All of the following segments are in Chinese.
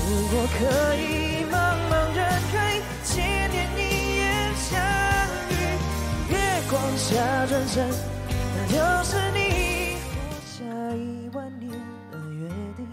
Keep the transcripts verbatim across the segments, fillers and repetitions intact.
如果可以茫茫人海，千年一夜相遇，月光下转身，那就是你。活下一万年的约定，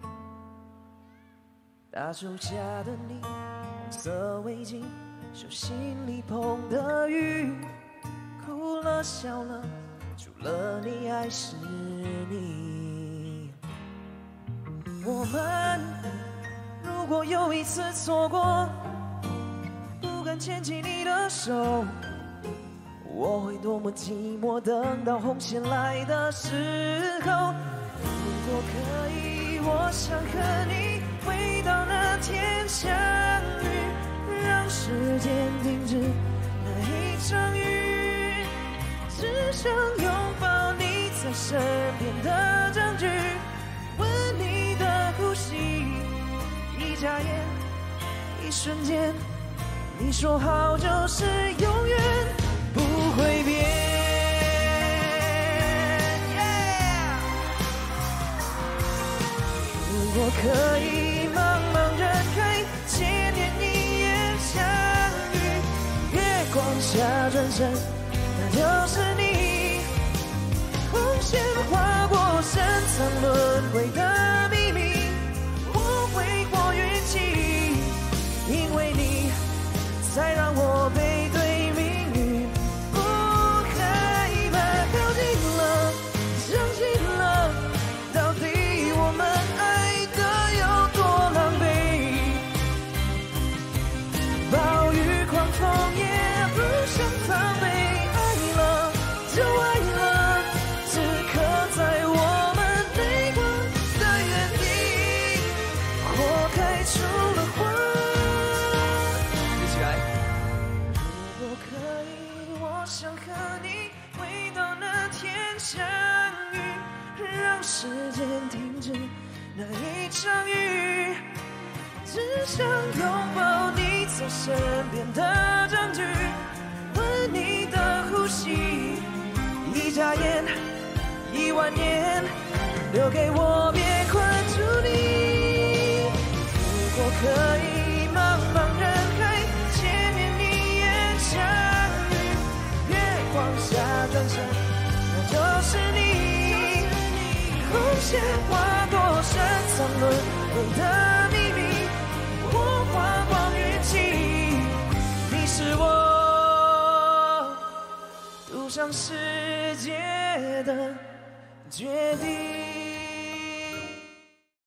大树下的你，红色围巾，手心里捧的雨，哭了笑了，除了你还是你。我们如果有一次错过，不敢牵起你的手，我会多么寂寞，等到红线来的时候。如果可以，我想和你回到那天相遇，让时间停止那一场雨，只想拥抱你在身边的证据，闻你的呼吸，一眨眼，一瞬间，你说好就是永远不会变。如果可以茫茫人海，千年一夜相遇，月光下转身，那就是你。红线划过深藏轮回的秘密，我会过运气，因为你才让我背对命运，不害怕靠近了，相信了，到底我们爱的有多狼狈，暴雨狂风也不想防备，爱了就爱了，此刻在我们泪光的原地，火开出了花。一起来。如果可以，我想和你回到那天相遇，让时间停止那一场雨，只想拥抱你在身边的证据，闻你的呼吸，一眨眼，一万年，留给我别困住你。如果可以茫茫人海，千年一夜相遇，月光下转身，那就是你。红线划过深藏轮回的秘密，我花光运气，你是我赌上世界的决定。